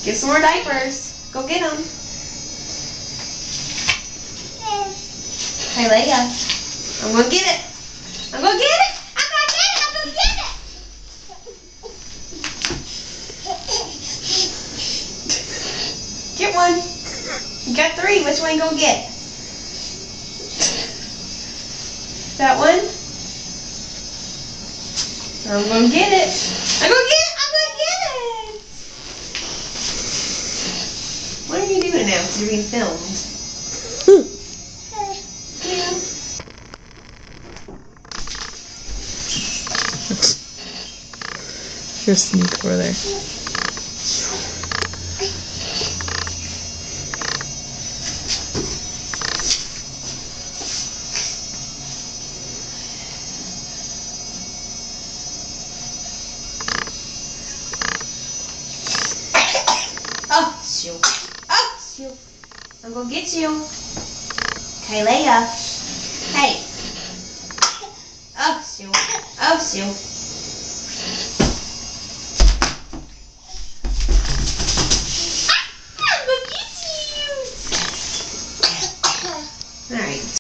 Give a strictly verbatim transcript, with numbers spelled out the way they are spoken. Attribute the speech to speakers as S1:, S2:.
S1: Get some more diapers. Go get them. Hey, Leia. I'm gonna get it. I'm gonna get it. I'm gonna get it. I'm gonna get it. Get one. You got three. Which one you gonna get? That one? I'm gonna get it. I'm gonna get it. I'm gonna get it. What are you doing now? Because you're being filmed. Yeah.
S2: You're a sneak over there.
S1: Oh, shoot. Oh, shoot. I'm gonna get you. Okay, Leia. Hey. Oh, shoot. Oh, shoot.